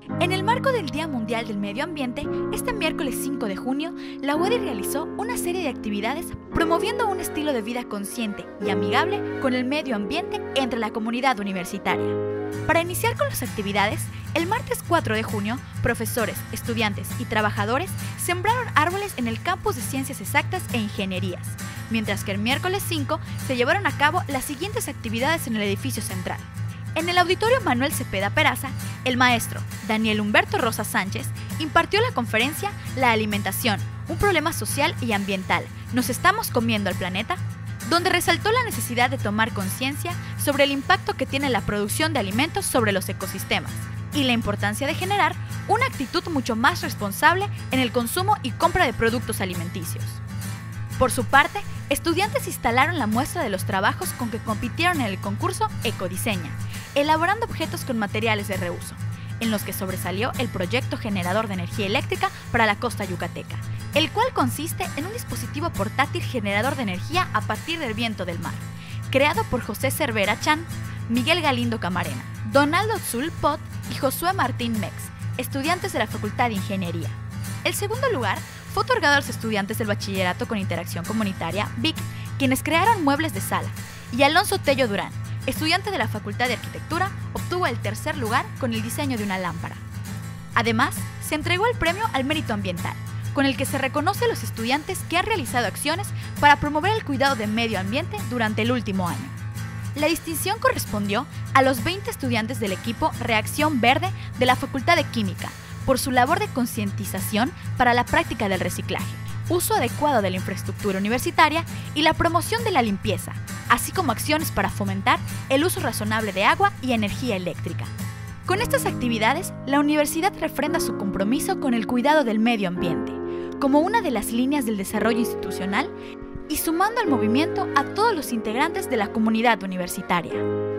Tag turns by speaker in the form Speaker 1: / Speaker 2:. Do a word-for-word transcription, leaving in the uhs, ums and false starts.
Speaker 1: En el marco del Día Mundial del Medio Ambiente, este miércoles cinco de junio, la U A D Y realizó una serie de actividades promoviendo un estilo de vida consciente y amigable con el medio ambiente entre la comunidad universitaria. Para iniciar con las actividades, el martes cuatro de junio, profesores, estudiantes y trabajadores sembraron árboles en el campus de Ciencias Exactas e Ingenierías, mientras que el miércoles cinco se llevaron a cabo las siguientes actividades en el edificio central. En el auditorio Manuel Cepeda Peraza, el maestro Daniel Humberto Rosa Sánchez impartió la conferencia La alimentación, un problema social y ambiental, ¿nos estamos comiendo al planeta?, donde resaltó la necesidad de tomar conciencia sobre el impacto que tiene la producción de alimentos sobre los ecosistemas y la importancia de generar una actitud mucho más responsable en el consumo y compra de productos alimenticios. Por su parte, estudiantes instalaron la muestra de los trabajos con que compitieron en el concurso Ecodiseña, elaborando objetos con materiales de reuso, en los que sobresalió el proyecto generador de energía eléctrica para la costa yucateca, el cual consiste en un dispositivo portátil generador de energía a partir del viento del mar, creado por José Cervera Chan, Miguel Galindo Camarena, Donaldo Tzul Pot y Josué Martín Mex, estudiantes de la Facultad de Ingeniería. El segundo lugar fue otorgado a los estudiantes del Bachillerato con Interacción Comunitaria, B I C, quienes crearon muebles de sala, y Alonso Tello Durán, estudiante de la Facultad de Arquitectura, obtuvo el tercer lugar con el diseño de una lámpara. Además, se entregó el premio al mérito ambiental, con el que se reconoce a los estudiantes que han realizado acciones para promover el cuidado del medio ambiente durante el último año. La distinción correspondió a los veinte estudiantes del equipo Reacción Verde de la Facultad de Química, por su labor de concientización para la práctica del reciclaje, uso adecuado de la infraestructura universitaria y la promoción de la limpieza, así como acciones para fomentar el uso razonable de agua y energía eléctrica. Con estas actividades, la universidad refrenda su compromiso con el cuidado del medio ambiente, como una de las líneas del desarrollo institucional y sumando al movimiento a todos los integrantes de la comunidad universitaria.